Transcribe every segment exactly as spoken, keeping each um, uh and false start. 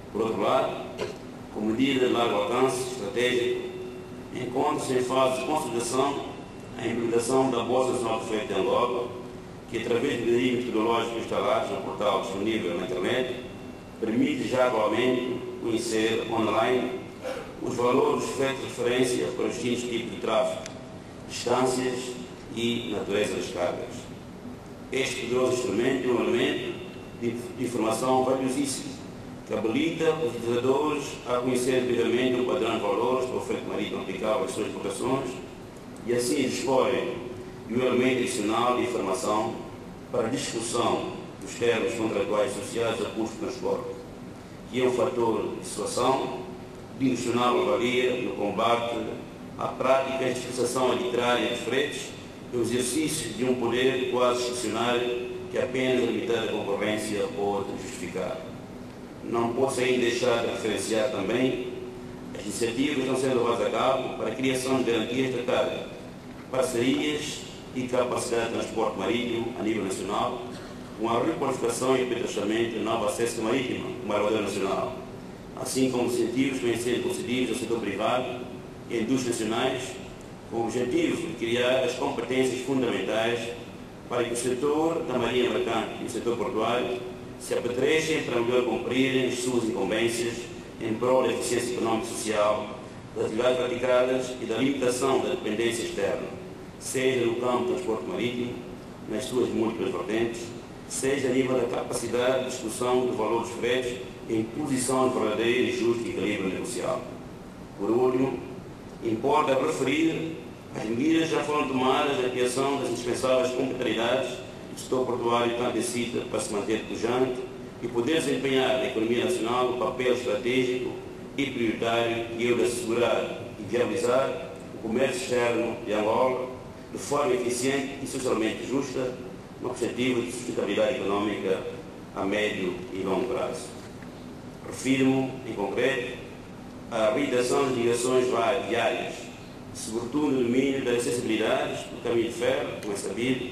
Por outro lado, como medida de largo alcance estratégico, encontra-se em fase de consolidação a implementação da Bolsa Nacional de Freitas de Angola, que, através de mecanismos metodológicos instalados no portal disponível na internet, permite já atualmente conhecer online os valores de fretes de referência para os distintos tipos de tráfego, distâncias e natureza das cargas. Este poderoso instrumento é um elemento de informação valiosíssimo, que habilita os utilizadores a conhecer devidamente o padrão de valores para o frete marítimo aplicável às suas exportações e assim disporem de um elemento adicional de informação para a discussão dos termos contratuais associados a custo de transporte, que é um fator de situação de inquestionável valia no combate à prática de fixação arbitrária dos fretes e o exercício de um poder quase excepcionário que apenas a limitada concorrência pode justificar. Não posso ainda deixar de referenciar também as iniciativas que estão sendo levadas a cabo para a criação de garantias de carga, parcerias e capacidade de transporte marítimo a nível nacional, com a requalificação e aperfeiçoamento de nova acesso marítima como aeroporto nacional, assim como incentivos que vêm sendo concedidos ao setor privado e a indústrias nacionais, com o objetivo de criar as competências fundamentais para que o setor da marinha mercante e o setor portuário se apetrechem para melhor cumprirem as suas incumbências em prol da eficiência económica e social das atividades praticadas e da limitação da dependência externa, seja no campo do transporte marítimo, nas suas múltiplas vertentes, seja a nível da capacidade de discussão do valor dos fretes em posição de verdadeiro e justo equilíbrio negocial. Por último, importa referir as medidas que já foram tomadas na criação das indispensáveis complementaridades do setor portuário que necessita para se manter pujante e poder desempenhar na economia nacional o papel estratégico e prioritário que é o de assegurar e viabilizar o comércio externo de Angola de forma eficiente e socialmente justa, no objetivo de sustentabilidade económica a médio e longo prazo. Refiro-me, em concreto, à realização das ligações viárias, sobretudo no domínio das acessibilidades do caminho de ferro, como é sabido,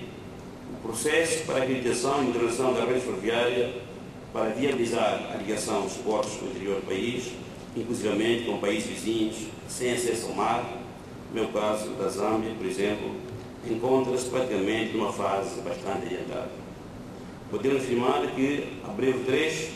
o processo para a acreditação e modernização da rede ferroviária para viabilizar a ligação dos portos com o interior do país, inclusivamente com países vizinhos sem acesso ao mar. No meu caso, da Zâmbia, por exemplo, encontra-se praticamente numa fase bastante adiantada. Podemos afirmar que, a breve trecho,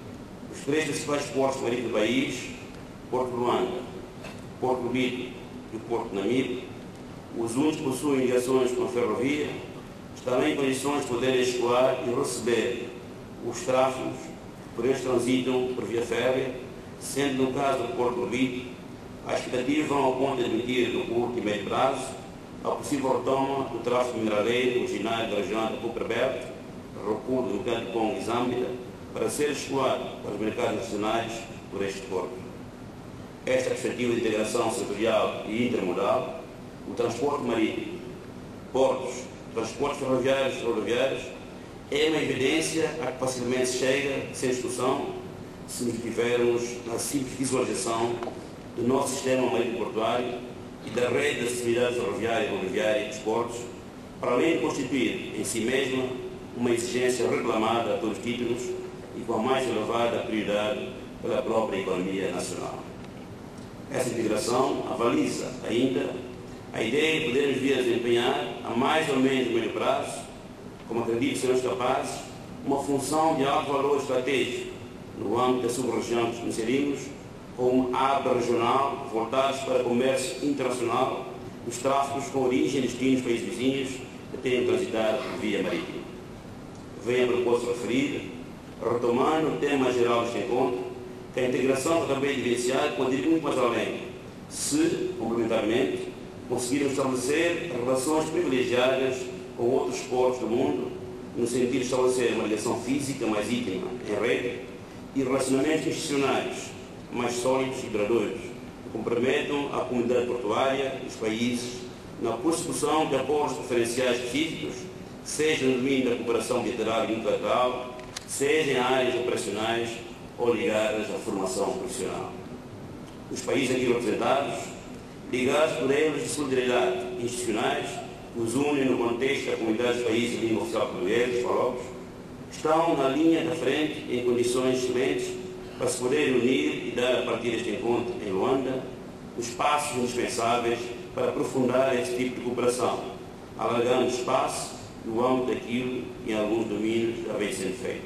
os três principais portos marítimos do país, Porto Luanda, Porto Lubito e o Porto de Namibe, os únicos que possuem ligações com a ferrovia, estarão em condições de poderem escoar e receber os tráfegos que por eles transitam por via férrea, sendo no caso do Porto Lubito, a expectativa ao ponto de admitir no curto e médio prazo a possível retoma do tráfego mineraleiro originário da região da Copper-Belt, República Democrática do Congo e Zâmbia, para ser escoado para os mercados nacionais por este porto. Esta perspectiva de integração setorial e intermodal, o transporte marítimo, portos, transportes ferroviários e rodoviários, é uma evidência a que facilmente se chega, sem discussão, se nos tivermos na simples visualização do nosso sistema marítimo portuário e da rede de acessibilidade ferroviária e rodoviária dos portos, para além de constituir em si mesma uma exigência reclamada a todos os títulos e com a mais elevada prioridade pela própria economia nacional. Essa integração avaliza ainda a ideia de podermos vir a desempenhar, a mais ou menos médio prazo, como acredito que seremos capazes, uma função de alto valor estratégico no âmbito da sub-região que nos inserimos, como hub regional voltados para o comércio internacional, os tráfegos com origem e destino dos países vizinhos que tenham transitado por via marítima. Venho a propósito referir, retomando o tema geral deste encontro, que a integração que acabei de evidenciar pode ir muito mais além, se, complementarmente, conseguirmos estabelecer relações privilegiadas com outros portos do mundo, no sentido de estabelecer uma ligação física mais íntima em rede e relacionamentos institucionais mais sólidos e duradouros, que comprometam a comunidade portuária e os países na prossecução de acordos preferenciais específicos, seja no domínio da cooperação bilateral e multilateral, seja em áreas operacionais ou ligadas à formação profissional. Os países aqui representados, ligados por eles de solidariedade institucionais, que os unem no contexto da comunidade dos países de língua oficial portuguesa, os palopes, estão na linha da frente em condições excelentes para se poder unir e dar a partir deste encontro em Luanda os passos indispensáveis para aprofundar esse tipo de cooperação, alargando o espaço e o âmbito daquilo que em alguns domínios já vem sendo feito.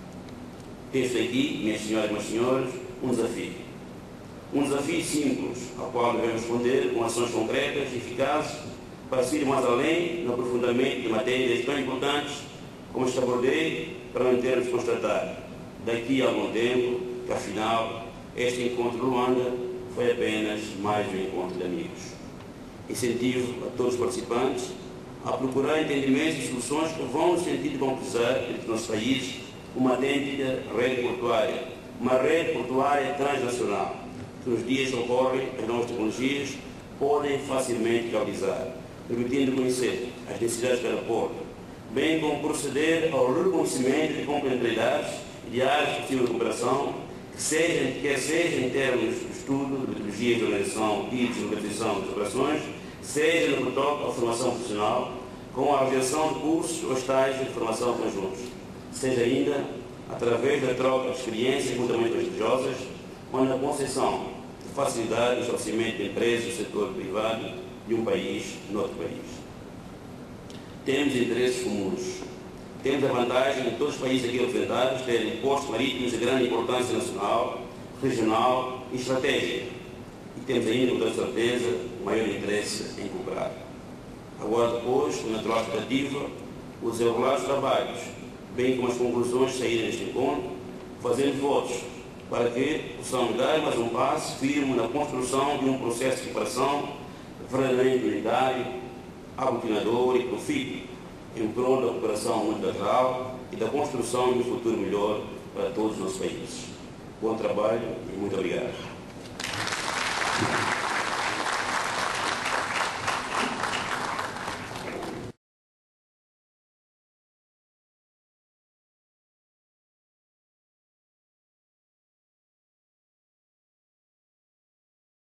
Temos aqui, minhas senhoras e meus senhores, um desafio. Um desafio simples, ao qual devemos responder com ações concretas e eficazes para seguir mais além no aprofundamento de matérias tão importantes como este abordei, para não termos de constatar daqui a algum tempo que, afinal, este encontro de Luanda foi apenas mais um encontro de amigos. Incentivo a todos os participantes a procurar entendimentos e soluções que vão no sentido de concretizar entre os nossos países uma autêntica rede portuária, uma rede portuária transnacional, que nos dias que ocorrem as novas tecnologias podem facilmente realizar, permitindo conhecer as necessidades de cada porto, bem como proceder ao reconhecimento de complementaridades e de áreas de possível cooperação, que seja, quer seja em termos de estudo, de metodologias de organização e desorganização das operações, seja no que toca à formação profissional, com a realização de cursos ou estágios de formação conjuntos, seja ainda através da troca de experiências mutuamente prestigiosas, ou na concessão de facilidade no estabelecimento de empresas do setor privado de um país noutro país. Temos interesses comuns. Temos a vantagem de todos os países aqui representados terem postos marítimos de grande importância nacional, regional e estratégica. E temos ainda, com toda certeza, o maior interesse em cooperar. Agora, depois, com natural expectativa, o desenrolar dos trabalhos, bem como as conclusões que saírem deste encontro, fazendo votos para que possamos dar mais um passo firme na construção de um processo de cooperação verdadeiramente unitário, aglutinador e profícuo, em prol da cooperação multilateral e da construção de um futuro melhor para todos os nossos países. Bom trabalho e muito obrigado.